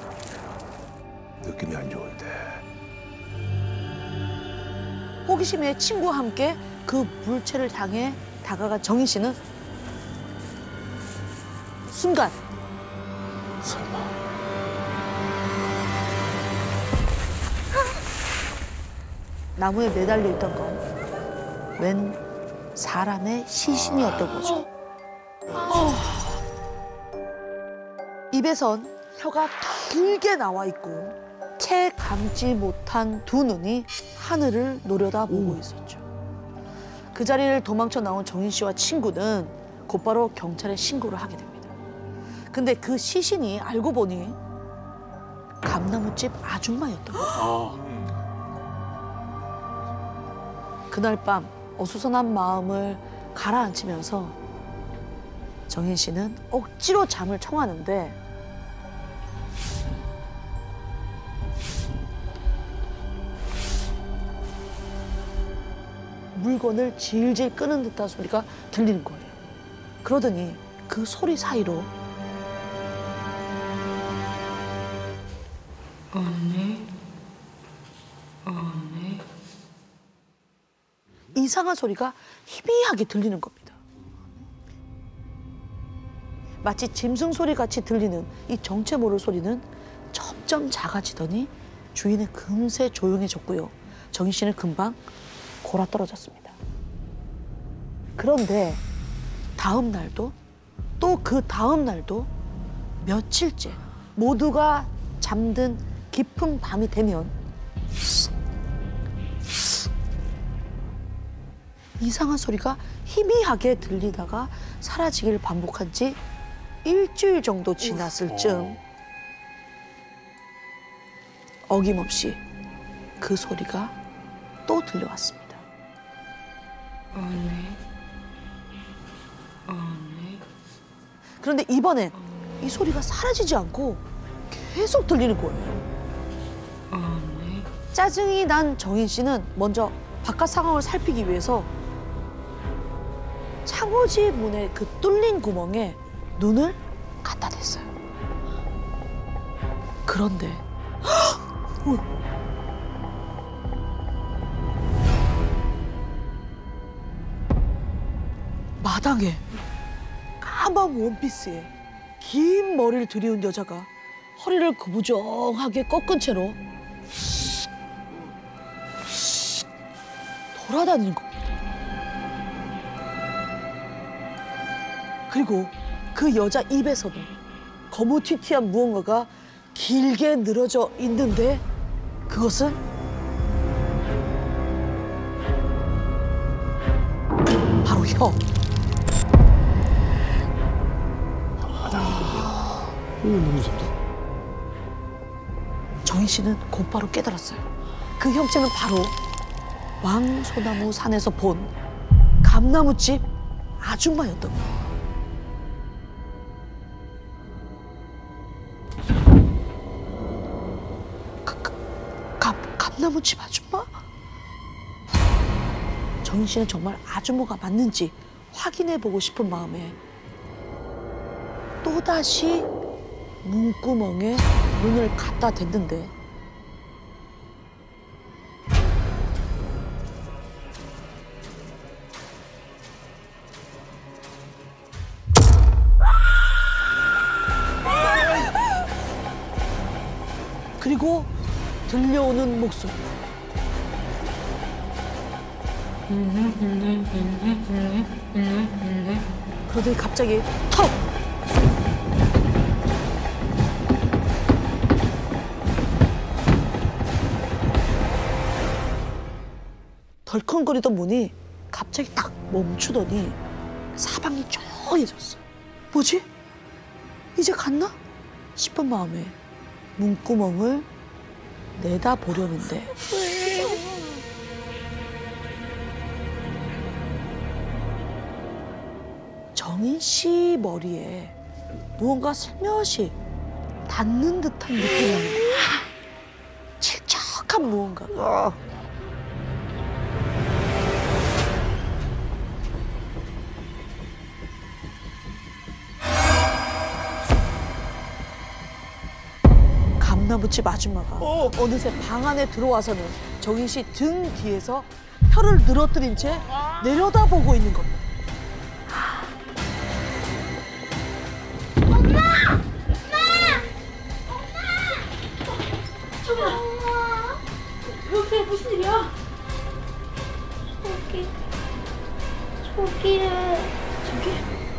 느낌이 안 좋은데. 호기심에 친구와 함께 그 물체를 향해 다가간 정인 씨는 순간 설마. 나무에 매달려 있던 건 웬 사람의 시신이었던 거죠. 어. 입에선 혀가 길게 나와 있고 채 감지 못한 두 눈이 하늘을 노려다보고 있었죠. 그 자리를 도망쳐 나온 정인 씨와 친구는 곧바로 경찰에 신고를 하게 됩니다. 근데 그 시신이 알고 보니 감나무집 아줌마였던 거예요. 그날 밤 어수선한 마음을 가라앉히면서 정인 씨는 억지로 잠을 청하는데 물건을 질질 끄는 듯한 소리가 들리는 거예요. 그러더니 그 소리 사이로 언니? 언니? 이상한 소리가 희미하게 들리는 겁니다. 마치 짐승 소리 같이 들리는 이 정체 모를 소리는 점점 작아지더니 주인은 금세 조용해졌고요. 정희 씨는 금방 골아 떨어졌습니다. 그런데 다음 날도 또 그 다음 날도 며칠째 모두가 잠든 깊은 밤이 되면 이상한 소리가 희미하게 들리다가 사라지기를 반복한 지 일주일 정도 지났을 즈음 어김없이 그 소리가 또 들려왔습니다. 언니. 언니. 그런데 이번엔 이 소리가 사라지지 않고 계속 들리는 거예요. 언니. 짜증이 난 정인 씨는 먼저 바깥 상황을 살피기 위해서 창호지 문의 그 뚫린 구멍에 눈을 갖다 댔어요. 그런데 어. 마당에 까만 원피스에 긴 머리를 들이운 여자가 허리를 구부정하게 꺾은 채로 돌아다니는 겁니다. 그리고 그 여자 입에서도 거무튀튀한 무언가가 길게 늘어져 있는데 그것은 바로 혀. 오, 너무 무섭다. 정희 씨는 곧바로 깨달았어요. 그 형체는 바로 왕소나무 산에서 본 감나무집 아줌마였던 거예요. 감나무집 아줌마? 정희 씨는 정말 아주머가 맞는지 확인해보고 싶은 마음에 또다시 문구멍에 눈을 갖다 댔는데 그리고 들려오는 목소리. 그러더니 갑자기 턱! 덜컹거리던 문이 갑자기 딱 멈추더니 사방이 조용해졌어. 뭐지? 이제 갔나? 싶은 마음에 문구멍을 내다보려는데 정인 씨 머리에 무언가 슬며시 닿는 듯한 느낌이 나는 거야. 칠척한 무언가가. 감나무집 아줌마가 어. 어느새 방 안에 들어와서는 정인 씨 등 뒤에서 혀를 늘어뜨린 채 내려다보고 있는 겁니다. 엄마! 엄마! 엄마! 엄마! 여기 무슨 일이야? 저기 저기에 저기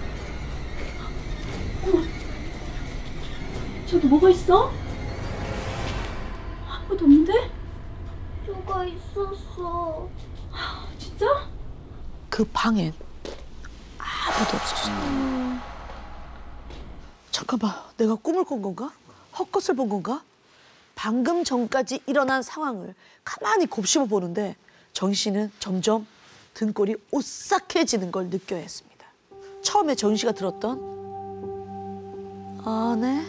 어머 저기 뭐가 있어? 아무도 없는데? 누가 있었어. 진짜? 그 방엔 아무도 없었어. 음... 잠깐만, 내가 꿈을 꾼 건가? 헛것을 본 건가? 방금 전까지 일어난 상황을 가만히 곱씹어 보는데 정희 씨는 점점 등골이 오싹해지는 걸 느껴야 했습니다. 처음에 정희 씨가 들었던 아네,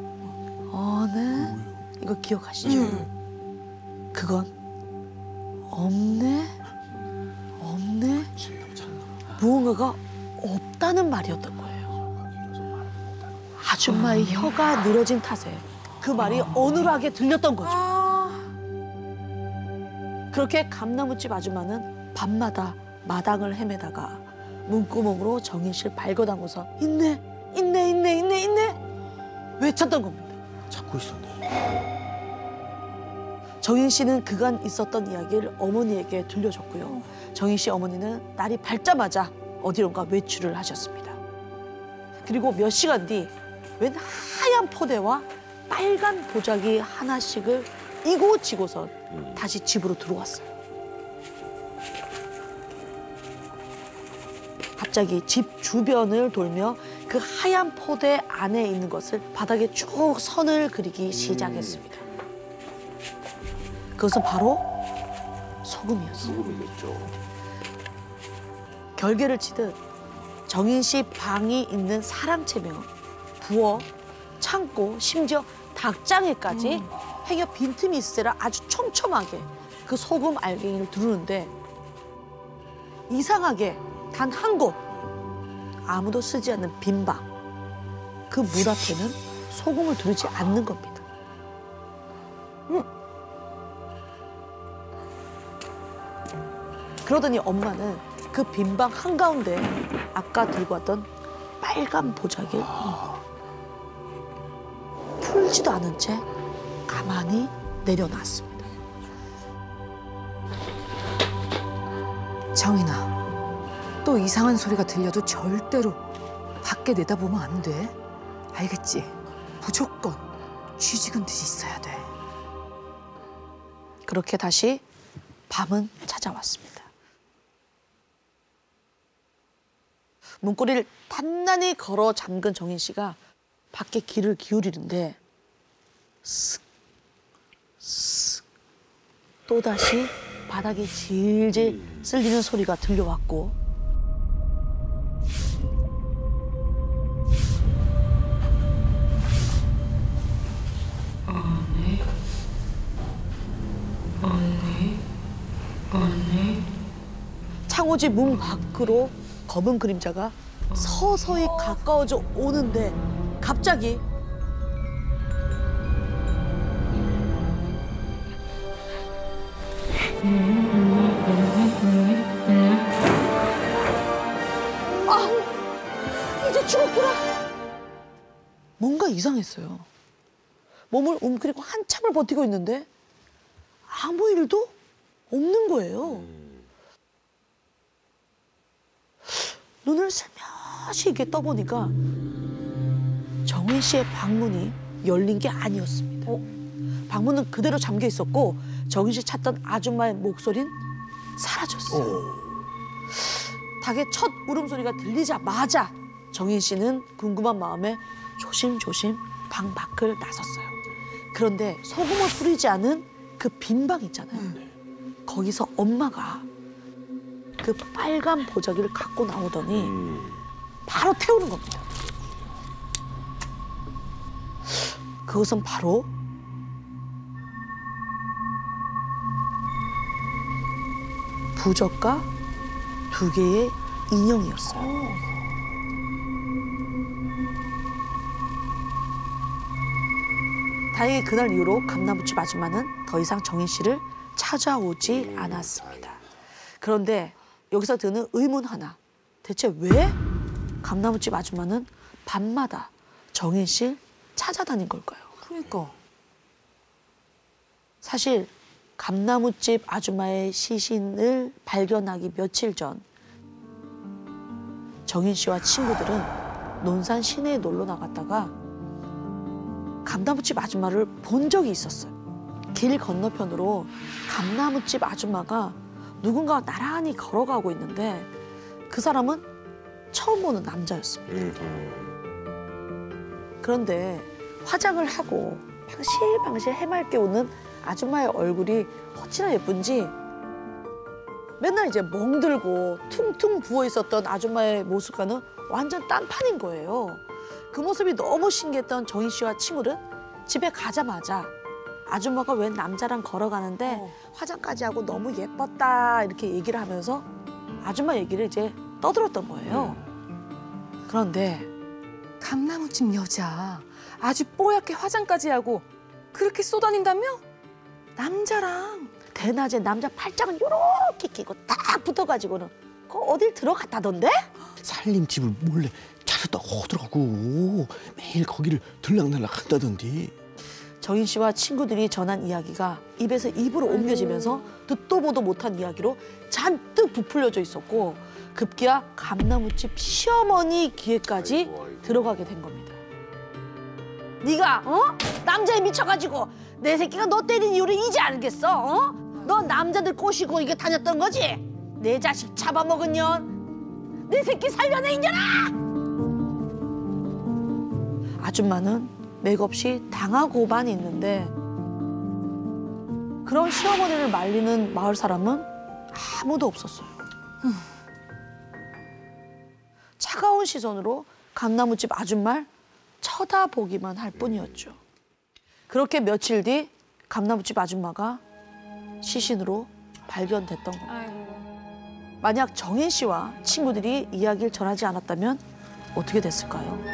아네 이거 기억하시죠? 음. 그건 없네, 없네, 무언가가 없다는 말이었던 거예요. 아줌마의 혀가 늘어진 탓에 그 말이 어눌하게 들렸던 거죠. 그렇게 감나무집 아줌마는 밤마다 마당을 헤매다가 문구멍으로 정인 씨를 발궈담고서 있네, 있네 있네 있네 있네 외쳤던 겁니다. 찾고 있었네. 정인 씨는 그간 있었던 이야기를 어머니에게 들려줬고요. 정인 씨 어머니는 날이 밝자마자 어디론가 외출을 하셨습니다. 그리고 몇 시간 뒤 웬 하얀 포대와 빨간 보자기 하나씩을 이고 지고선 음. 다시 집으로 들어왔어요. 갑자기 집 주변을 돌며 그 하얀 포대 안에 있는 것을 바닥에 쭉 선을 그리기 시작했습니다. 그것은 바로 소금이었어요. 소금이겠죠. 결계를 치듯 정인 씨 방이 있는 사랑채며 부엌, 창고, 심지어 닭장에까지 음. 행여 빈틈이 있으라 아주 촘촘하게 그 소금 알갱이를 두르는데 이상하게 단 한 곳 아무도 쓰지 않는 빈 방, 그 문 앞에는 소금을 두르지 않는 겁니다. 음. 그러더니 엄마는 그 빈 방 한가운데 아까 들고 왔던 빨간 보자기를 풀지도 않은 채 가만히 내려놨습니다. 정인아, 또 이상한 소리가 들려도 절대로 밖에 내다보면 안 돼. 알겠지? 무조건 쥐 지근 듯이 있어야 돼. 그렇게 다시 밤은 찾아왔습니다. 문고리를 단단히 걸어 잠근 정인 씨가 밖에 귀를 기울이는데 쓱, 쓱 또다시 바닥이 질질 쓸리는 소리가 들려왔고 언니, 언니, 언니. 창호지 문 밖으로 검은 그림자가 서서히 가까워져 오는데 갑자기 아, 이제 죽었구나. 뭔가 이상했어요. 몸을 움츠리고 한참을 버티고 있는데 아무 일도 없는 거예요. 눈을 슬며시 이렇게 떠보니까 정인 씨의 방문이 열린 게 아니었습니다. 어? 방문은 그대로 잠겨 있었고 정인 씨 찾던 아줌마의 목소리는 사라졌어요. 오. 닭의 첫 울음소리가 들리자마자 정인 씨는 궁금한 마음에 조심조심 방 밖을 나섰어요. 그런데 소금을 뿌리지 않은 그 빈 방 있잖아요. 음. 거기서 엄마가 그 빨간 보자기를 갖고 나오더니 음. 바로 태우는 겁니다. 그것은 바로 부적과 두 개의 인형이었어요. 다행히 그날 이후로 감나무집 아줌마는 더 이상 정인 씨를 찾아오지 않았습니다. 그런데 여기서 드는 의문 하나. 대체 왜 감나무집 아줌마는 밤마다 정인 씨를 찾아다닌 걸까요? 그러니까. 사실 감나무집 아줌마의 시신을 발견하기 며칠 전 정인 씨와 친구들은 논산 시내에 놀러 나갔다가 감나무집 아줌마를 본 적이 있었어요. 길 건너편으로 감나무집 아줌마가 누군가 나란히 걸어가고 있는데 그 사람은 처음 보는 남자였습니다. 그런데 화장을 하고 방실방실 해맑게 웃는 아줌마의 얼굴이 어찌나 예쁜지 맨날 이제 멍들고 퉁퉁 부어 있었던 아줌마의 모습과는 완전 딴판인 거예요. 그 모습이 너무 신기했던 정인 씨와 친구는 집에 가자마자 아줌마가 웬 남자랑 걸어가는데 어. 화장까지 하고 너무 예뻤다 이렇게 얘기를 하면서 아줌마 얘기를 이제 떠들었던 거예요. 음. 그런데 감나무집 여자 아주 뽀얗게 화장까지 하고 그렇게 쏘다닌다며? 남자랑 대낮에 남자 팔짱을 요렇게 끼고 딱 붙어가지고는 그 어딜 들어갔다던데? 살림집을 몰래 잘했다고 하더라고. 매일 거기를 들락날락 한다던데. 정인 씨와 친구들이 전한 이야기가 입에서 입으로 옮겨지면서 듣도 보도 못한 이야기로 잔뜩 부풀려져 있었고 급기야 감나무집 시어머니 귀에까지 들어가게 된 겁니다. 네가 어? 남자에 미쳐가지고 내 새끼가 너 때린 이유를 이제 알겠어? 어? 너 남자들 꼬시고 이게 다녔던 거지? 내 자식 잡아먹은 년, 내 새끼 살려내 이년아! 아줌마는 맥없이 당하고만 있는데 그런 시어머니를 말리는 마을 사람은 아무도 없었어요. 차가운 시선으로 감나무집 아줌마를 쳐다보기만 할 뿐이었죠. 그렇게 며칠 뒤 감나무집 아줌마가 시신으로 발견됐던 겁니다. 만약 정인 씨와 친구들이 이야기를 전하지 않았다면 어떻게 됐을까요?